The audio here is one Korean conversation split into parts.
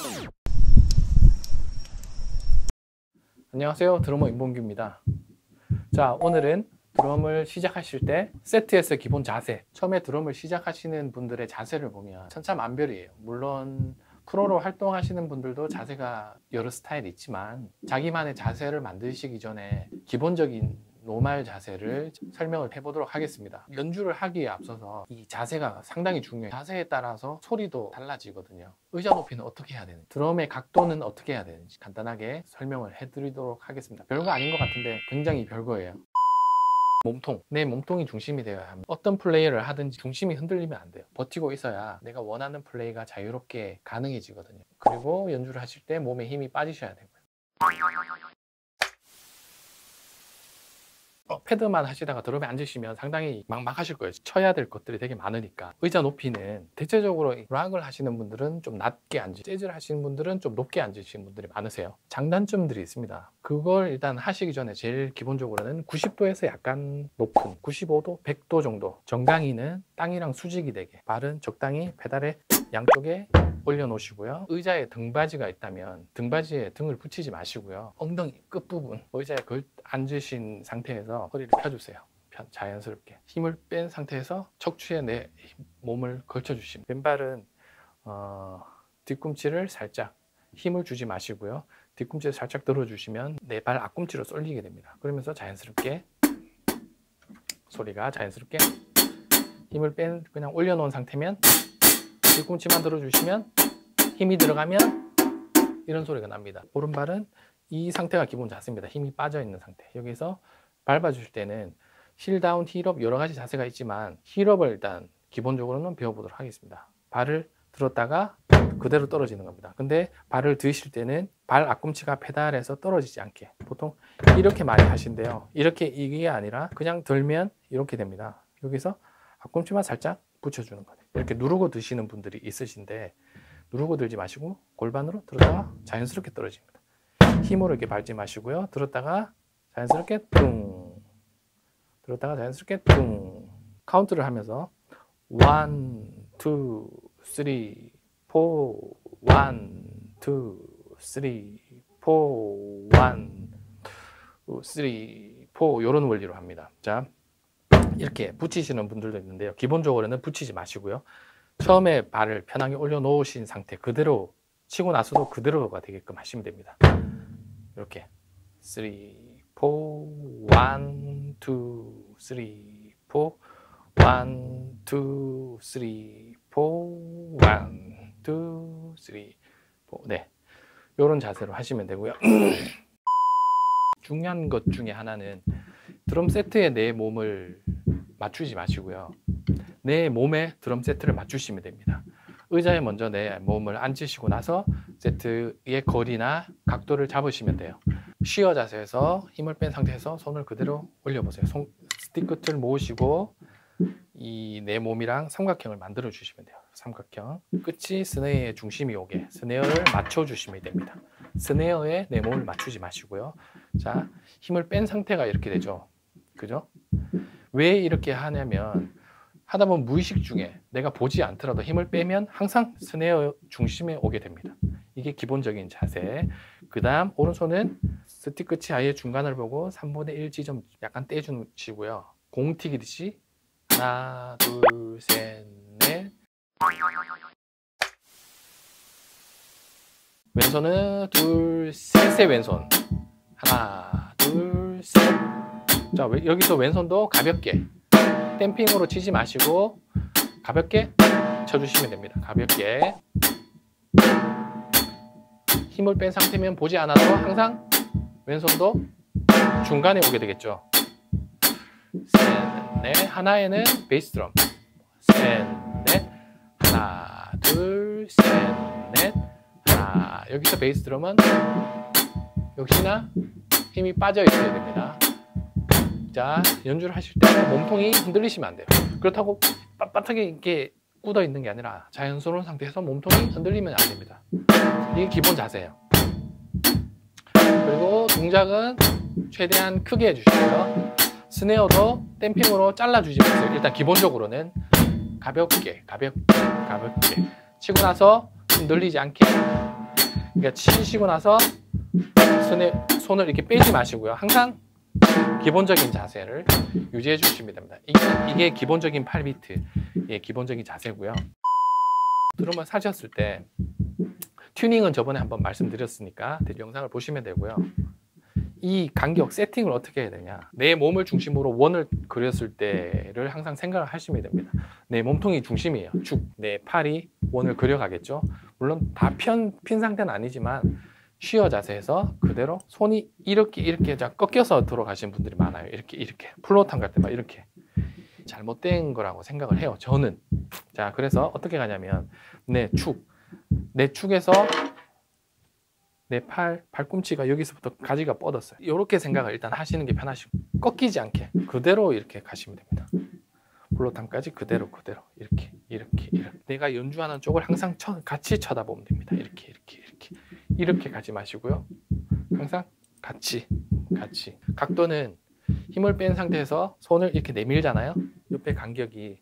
안녕하세요, 드러머 임봉규입니다. 자, 오늘은 드럼을 시작하실 때 세트에서 기본 자세, 처음에 드럼을 시작하시는 분들의 자세를 보면 천차만별이에요. 물론 프로로 활동하시는 분들도 자세가 여러 스타일이 있지만 자기만의 자세를 만드시기 전에 기본적인 노말 자세를 설명을 해보도록 하겠습니다. 연주를 하기에 앞서서 이 자세가 상당히 중요해요. 자세에 따라서 소리도 달라지거든요. 의자 높이는 어떻게 해야 되는지, 드럼의 각도는 어떻게 해야 되는지 간단하게 설명을 해드리도록 하겠습니다. 별거 아닌 것 같은데 굉장히 별거예요. 몸통, 내 몸통이 중심이 되어야 합니다. 어떤 플레이를 하든지 중심이 흔들리면 안 돼요. 버티고 있어야 내가 원하는 플레이가 자유롭게 가능해지거든요. 그리고 연주를 하실 때 몸에 힘이 빠지셔야 되고요. 패드만 하시다가 드럼에 앉으시면 상당히 막막하실 거예요. 쳐야 될 것들이 되게 많으니까. 의자 높이는 대체적으로 락을 하시는 분들은 좀 낮게 앉으시고 재즈를 하시는 분들은 좀 높게 앉으시는 분들이 많으세요. 장단점들이 있습니다. 그걸 일단 하시기 전에 제일 기본적으로는 90도에서 약간 높은 95도, 100도 정도, 정강이는 땅이랑 수직이 되게, 발은 적당히 페달에 양쪽에 올려놓으시고요. 의자에 등받이가 있다면 등받이에 등을 붙이지 마시고요. 엉덩이 끝부분 의자에 앉으신 상태에서 허리를 펴주세요. 자연스럽게 힘을 뺀 상태에서 척추에 내 몸을 걸쳐주시면, 왼발은 뒤꿈치를 살짝 힘을 주지 마시고요. 뒤꿈치를 살짝 들어주시면 내 발 앞꿈치로 쏠리게 됩니다. 그러면서 자연스럽게 소리가 자연스럽게 힘을 뺀 그냥 올려놓은 상태면 뒤꿈치만 들어주시면 힘이 들어가면 이런 소리가 납니다. 오른발은 이 상태가 기본 자세입니다. 힘이 빠져 있는 상태. 여기서 밟아주실 때는 힐다운, 힐업 여러 가지 자세가 있지만 힐업을 일단 기본적으로는 배워보도록 하겠습니다. 발을 들었다가 그대로 떨어지는 겁니다. 근데 발을 드실 때는 발 앞꿈치가 페달에서 떨어지지 않게, 보통 이렇게 많이 하신대요. 이렇게 이게 아니라 그냥 들면 이렇게 됩니다. 여기서 앞꿈치만 살짝 붙여주는 거예요. 이렇게 누르고 드시는 분들이 있으신데 누르고 들지 마시고 골반으로 들었다가 자연스럽게 떨어집니다. 힘으로 이렇게 밟지 마시고요. 들었다가 자연스럽게 뚱, 들었다가 자연스럽게 뚱. 카운트를 하면서 1, 2, 3, 4, 1, 2, 3, 4, 1, 2, 3, 4 이런 원리로 합니다. 자, 이렇게 붙이시는 분들도 있는데요. 기본적으로는 붙이지 마시고요. 처음에 발을 편하게 올려놓으신 상태 그대로 치고 나서도 그대로가 되게끔 하시면 됩니다. 이렇게 3, 4, 1, 2, 3, 4, 1, 2, 3, 4, 1, 2, 3, 4. 네, 이런 자세로 하시면 되고요. 중요한 것 중에 하나는 드럼 세트에 내 몸을 맞추지 마시고요. 내 몸에 드럼 세트를 맞추시면 됩니다. 의자에 먼저 내 몸을 앉으시고 나서 세트의 거리나 각도를 잡으시면 돼요. 쉬어 자세에서 힘을 뺀 상태에서 손을 그대로 올려보세요. 스틱 끝을 모으시고 이 내 몸이랑 삼각형을 만들어 주시면 돼요. 삼각형 끝이 스네어의 중심이 오게 스네어를 맞춰 주시면 됩니다. 스네어에 내 몸을 맞추지 마시고요. 자, 힘을 뺀 상태가 이렇게 되죠. 그죠? 왜 이렇게 하냐면 하다 보면 무의식 중에 내가 보지 않더라도 힘을 빼면 항상 스네어 중심에 오게 됩니다. 이게 기본적인 자세. 그 다음 오른손은 스틱 끝이 아예 중간을 보고 3분의 1 지점 약간 떼주시고요. 공 튀기듯이 하나, 둘, 셋, 넷. 왼손은 둘, 셋의 왼손. 하나, 둘, 셋. 자, 여기서 왼손도 가볍게 댐핑으로 치지 마시고 가볍게 쳐주시면 됩니다. 가볍게 힘을 뺀 상태면 보지 않아도 항상 왼손도 중간에 오게 되겠죠. 셋, 넷. 하나에는 베이스 드럼. 셋, 넷. 하나, 둘, 셋, 넷. 하나. 여기서 베이스 드럼은 역시나 힘이 빠져 있어야 됩니다. 자, 연주를 하실 때 몸통이 흔들리시면 안 돼요. 그렇다고 빳빳하게 이렇게 굳어 있는 게 아니라 자연스러운 상태에서 몸통이 흔들리면 안 됩니다. 이게 기본 자세예요. 그리고 동작은 최대한 크게 해주시고요. 스네어도 댐핑으로 잘라주지 마세요. 일단 기본적으로는 가볍게 치고 나서 흔들리지 않게 그러니까 치시고 나서 손을 이렇게 빼지 마시고요. 항상 기본적인 자세를 유지해 주시면 됩니다. 이게 기본적인 8비트, 예, 기본적인 자세고요. 드럼을 사셨을 때 튜닝은 저번에 한번 말씀드렸으니까 영상을 보시면 되고요. 이 간격 세팅을 어떻게 해야 되냐, 내 몸을 중심으로 원을 그렸을 때를 항상 생각을 하시면 됩니다. 내 몸통이 중심이에요. 쭉 내 팔이 원을 그려가겠죠. 물론 다 핀 상태는 아니지만 쉬어 자세에서 그대로 손이 이렇게 꺾여서 들어가시는 분들이 많아요. 이렇게 플로우탕 갈 때 막 이렇게 잘못된 거라고 생각을 해요, 저는. 자, 그래서 어떻게 가냐면 내 축에서 내 발꿈치가 여기서부터 가지가 뻗었어요. 이렇게 생각을 일단 하시는 게 편하시고, 꺾이지 않게 그대로 이렇게 가시면 됩니다. 플로탕까지 그대로 이렇게 내가 연주하는 쪽을 항상 같이 쳐다보면 됩니다. 이렇게 가지 마시고요. 항상 같이. 각도는 힘을 뺀 상태에서 손을 이렇게 내밀잖아요. 옆에 간격이,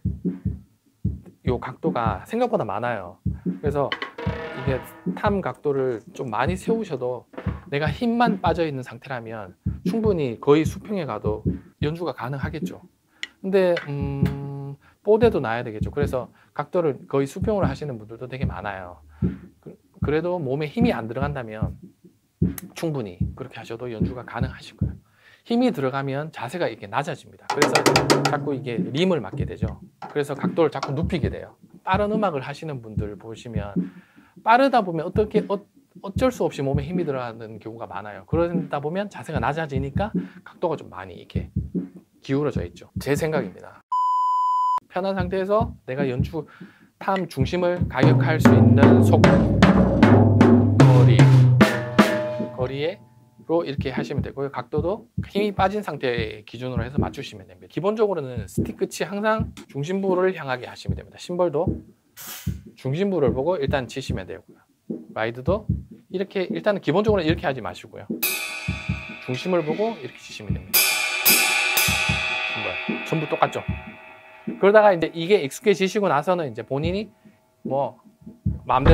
이 각도가 생각보다 많아요. 그래서 이게 탐 각도를 좀 많이 세우셔도 내가 힘만 빠져 있는 상태라면 충분히 거의 수평에 가도 연주가 가능하겠죠. 근데 뽀대도 놔야 되겠죠. 그래서 각도를 거의 수평으로 하시는 분들도 되게 많아요. 그래도 몸에 힘이 안 들어간다면 충분히 그렇게 하셔도 연주가 가능하실 거예요. 힘이 들어가면 자세가 이렇게 낮아집니다. 그래서 자꾸 이게 림을 맞게 되죠. 그래서 각도를 자꾸 눕히게 돼요. 빠른 음악을 하시는 분들 보시면 빠르다 보면 어쩔 수 없이 몸에 힘이 들어가는 경우가 많아요. 그러다 보면 자세가 낮아지니까 각도가 좀 많이 이렇게 기울어져 있죠. 제 생각입니다. 편한 상태에서 내가 연주 탐 중심을 가격할 수 있는 속도, 거리로 이렇게 하시면 되고요. 각도도 힘이 빠진 상태 기준으로 해서 맞추시면 됩니다. 기본적으로는 스틱 끝이 항상 중심부를 향하게 하시면 됩니다. 심벌도 중심부를 보고 일단 치시면 되고요. 라이드도 이렇게, 일단은 기본적으로 이렇게 하지 마시고요. 중심을 보고 이렇게 치시면 됩니다. 심벌 전부 똑같죠. 그러다가 이제 이게 익숙해지시고 나서는 이제 본인이 뭐 마음대로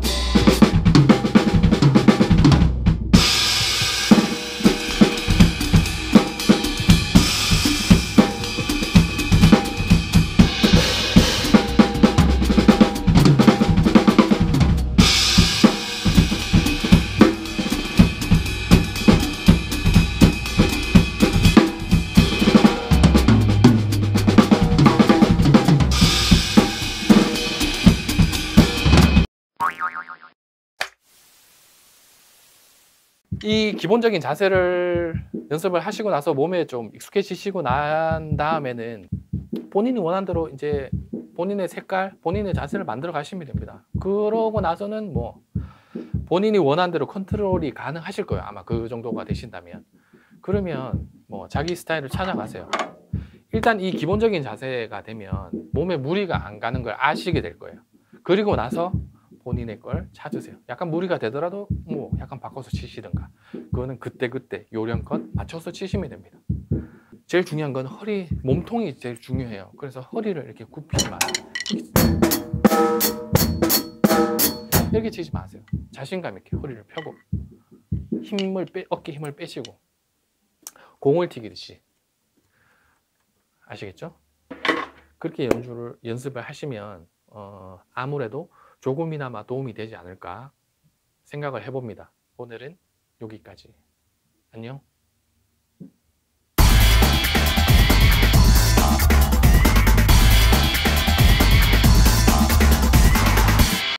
이 기본적인 자세를 연습을 하시고 나서 몸에 좀 익숙해지시고 난 다음에는 본인이 원하는 대로 이제 본인의 색깔, 본인의 자세를 만들어 가시면 됩니다. 그러고 나서는 뭐 본인이 원하는 대로 컨트롤이 가능하실 거예요. 아마 그 정도가 되신다면. 그러면 뭐 자기 스타일을 찾아가세요. 일단 이 기본적인 자세가 되면 몸에 무리가 안 가는 걸 아시게 될 거예요. 그리고 나서 본인의 걸 찾으세요. 약간 무리가 되더라도 뭐 약간 바꿔서 치시든가, 그거는 그때 요령껏 맞춰서 치시면 됩니다. 제일 중요한 건 허리, 몸통이 제일 중요해요. 그래서 허리를 이렇게 굽히지 마세요. 이렇게 치지 마세요. 자신감 있게 허리를 펴고 어깨 힘을 빼시고 공을 튀기듯이, 아시겠죠? 그렇게 연습을 하시면 아무래도 조금이나마 도움이 되지 않을까 생각을 해봅니다. 오늘은 여기까지. 안녕.